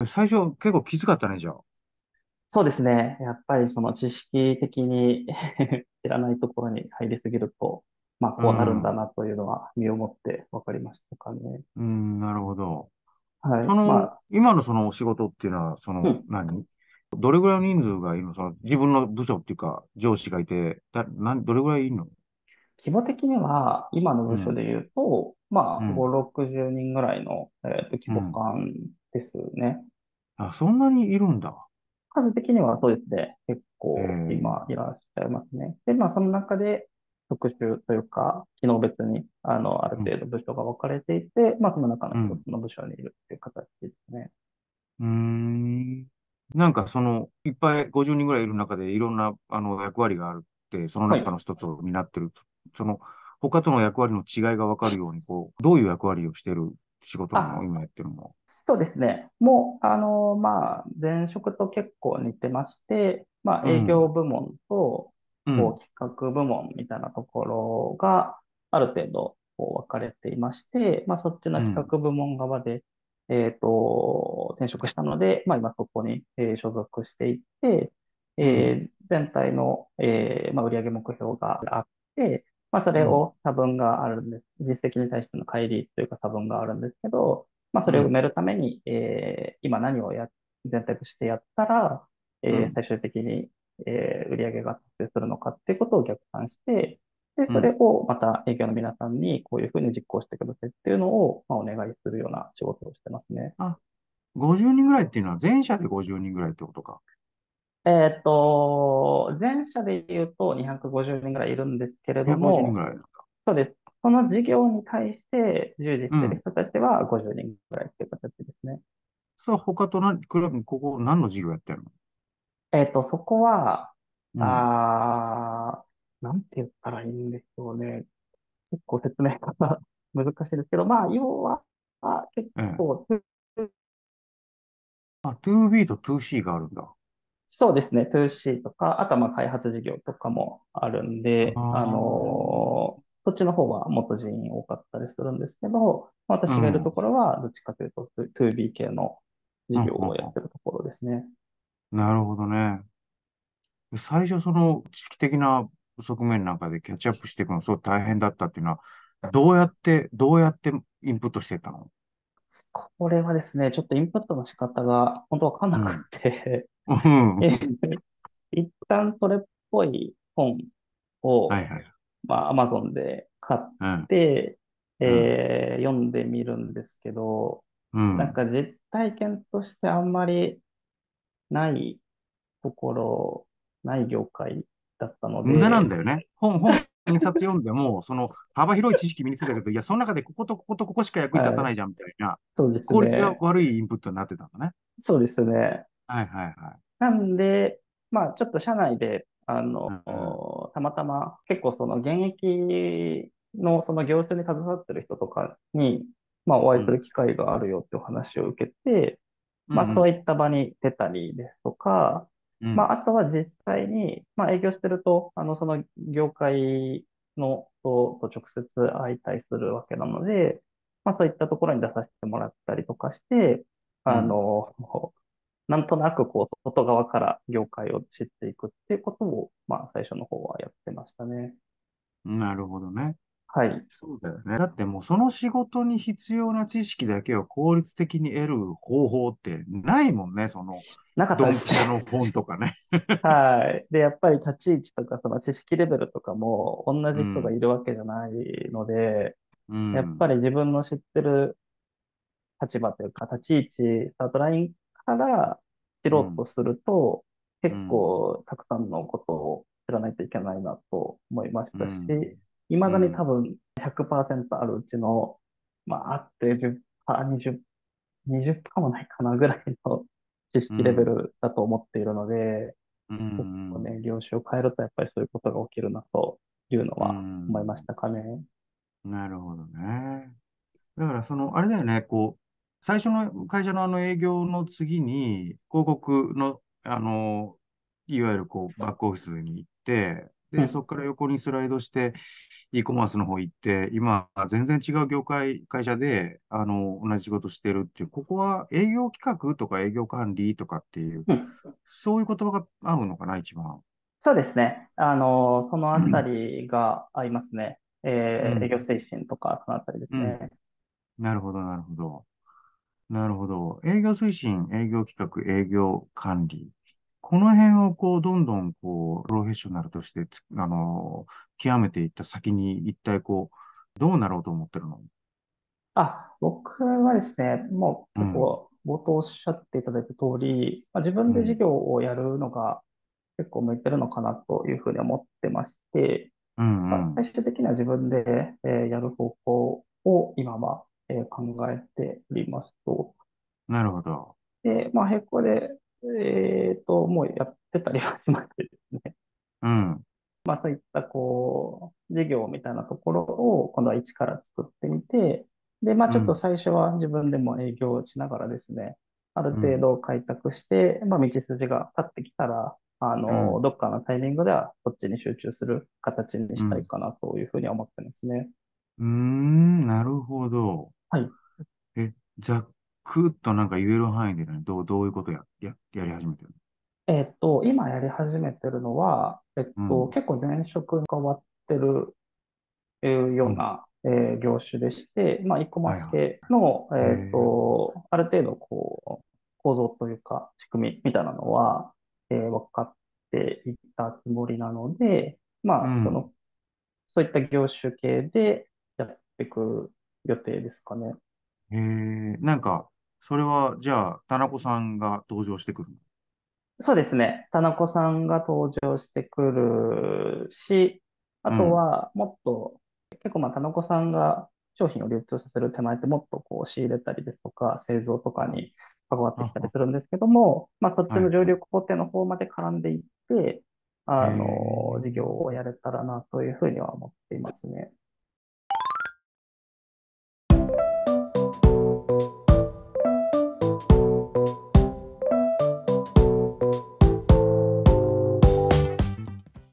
最初結構きつかったね、じゃあ。 そうですね。やっぱりその知識的に知らないところに入りすぎると、まあうこうなるんだん。 なというのは身をもって分かりましたかね。 うん、なるほど。 はい。まあ、 今のそのお仕事っていうのは、 うん。 どれぐらいの人数がいるの？自分の部署っていうか、上司がいて、どれぐらいいるの？ 規模的には今の部署うん、 で言うと、まあ5、 うん、 60人ぐらいの、規模うん。 感ですね。 あ、そんなにいるんだ。 数的にはそうですね。結え構今いえ、 らっしゃいますね。で、まあその中で特殊というか、機能別にあるうん、 程度部署が分かれていて、まあその中のうん。 一つの部署にいるっていう形ですね。 うーん。いっぱい50人ぐらいいる中でいろんな、役割があるって、そのはい。 中の一つを担ってる。その、他との役割の違いがわかるように、どういう役割をしてる仕事なのあ、 今やってるのは？ そうですね。もう、まあ、前職と結構似てまして、まあ、営業うん、 部門と、 うん、 こう、企画部門みたいなところが、ある程度、こう、分かれていまして、まあ、そっちの企うん、 画部門側で、転職したので、まあ、今そこに、所属していって、 うん、 全体の、まあ、売上目標があって、まあ、そうん、 れを差分があるんです。実績に対しての乖離というか差分があるんですけど、まあ、そうん、 れを埋めるために、今何を全体としてやったら、 うん、 最終的に、売上が達成するのかっていうことを逆算して、で、それうん。 をまた営業の皆さんにこういうふうに実行してくださいっていうのを、まあ、お願いするような仕事をしてますね。 あ、50人ぐらいっていうのは全社で50人ぐらいってことか。 全社で言うと250人ぐらいいるんですけれど 250人も、 ぐらいなんだ。 そうです。その事業に対して従事しうん。 ている人たちは50人ぐらいっていう形ですね。 それは他と比べて、ここ何の事業やってるの？ そこは、 うん。 なんて言ったらいいんでしょうね。結構説明が難しいですけど、まあ、要は、結ええ。 構、 あ、2B と 2C があるんだ。 そうですね、2C とか、あとはまあ開発事業とかもあるんで、 あそっちの方はもっと人員多かったりするんですけど、 あ。う私がいるとこん。 ろは、どっちかというと 2B 系のうん、うん、 事業をやっうてるところですね。 ん。なるほどね。最初その知識的な側面なんかでキャッチアップしていくのすごい大変だったっていうのは、どうやってインプットしていったの？ これはですね、ちょっとインプットの仕方が本当わかんなくうん。 て、 うん。 え一旦それっぽい本を、 はいはい。 まあ、Amazon で買っうん。 て、 うん。 読んでみるんですけど、なんうん。 か実体験としてあんまりないところ、ない業界だったの無駄なんで、 だよね。印刷読んでも、その幅広い知識身についたけど、いや、その中でこことこことここしか役に立たはい、 ないじゃんみたいな、 そうです効率がね。 悪いインプットになってたんだね。 そうですね。 はいはいはい。 なんで、まあ、ちょっと社内で、 うん。 たまたま結構その現役のその業種に携わってる人とかに、まあ、お会いするうん。 機会があるよってお話を受けて、まあ、そううん。 いった場に出たりですとか、 うん。 まあ、あとは実際に、まあ、営業してると、その業界の人と直接会いたりするわけなので、まあ、そういったところに出させてもらったりとかして、 うん。 なんとなくこう、外側から業界を知っていくっていうことを、まあ、最初の方はやってましたね。 なるほどね。 はい。 そうだよね。だってもうその仕事に必要な知識だけを効率的に得る方法ってないもんね。 なかったですね。 ドンピシャの本とかね。 はい。で、やっぱり立ち位置とか、その知識レベルとかも、同じ人がうん。 いるわけじゃないので、 うやっぱん。 り自分の知ってる立場というか、立ち位置、スタートラインから知うん。 ろうとすると、結うん。 構たくさんのことを知らないといけないなと思いましうたし、 ん。 未だにうん。 多分100%あるうちの、まあ、あって10%、20%もないかなぐらいの知識レベうん。 ルだと思っているので、 う結構ね、 ん。 業種を変えるとやっぱりそういうことが起きるなというのうは思いましん。 たかね。 なるほどね。だからあれだよね、最初の会社のあの営業の次に、広告の、いわゆるバックオフィスに行って、 で、そうん。 こから横にスライドして、e コマースの方行って、今、全然違う会社で、同じ仕事してるっていう、ここは営業企画とか営業管理とかっていう、 うん。 そういう言葉が合うのかな、一番。 そうですね。そのあたうん。 りが合いますね。営業推進とか、そのあたりですね。 なるほど、なるほど。なるほど。営業推進、営業企画、営業管理。この辺をこう、どんどんこう、プロフェッショナルとして極めていった先に一体こう、どうなろうと思ってるの？ 僕はですね、もううん、 結構冒頭おっしゃっていただいた通り、自分で事うん、 業をやるのが結構向いてるのかなというふうに思ってまして、 うん、うん。 最終的には自分で、やる方向を今は、考えておりますと。 なるほど。 で、並行で、もうやってたりはしましてですね。 うん、 そういったこう、事業みたいなところを今度は一から作ってみて、で、ちょっとうん、 最初は自分でも営業をしながらですね、あるうん、 程度開拓して、道筋が立ってきたら、 うん、 どっかのタイミングではこっちに集中する形にうん。 したいかなというふうに思ってますね。 なるほど。 はい。 ざっくっとなんか言える範囲でね、どういうことやり始めてる今やり始めてるのは、 の？うん、 結構前職に変わってるようん。 うな、業種でして、e コマーはいはス系の、 い。へえ、 ある程度構造というか仕組みみたいなのは、分かっていたつもりなので、 うん。 そういった業種系でやっていく予定ですかね。 へえ、なんか、それは、じゃあ、田中さんが登場してくるの？ そうですね。田中さんが登場してくるし、あうん、 とはもっと結構田中さんが商品を流通させる手前ってもっと仕入れたりですとか製造とかに関わってきたりあ、 するんですけども、そっちはいはの重力工程の方まで絡んでいって、 い。へ事業え、 をやれたらなというふうには思っていますね。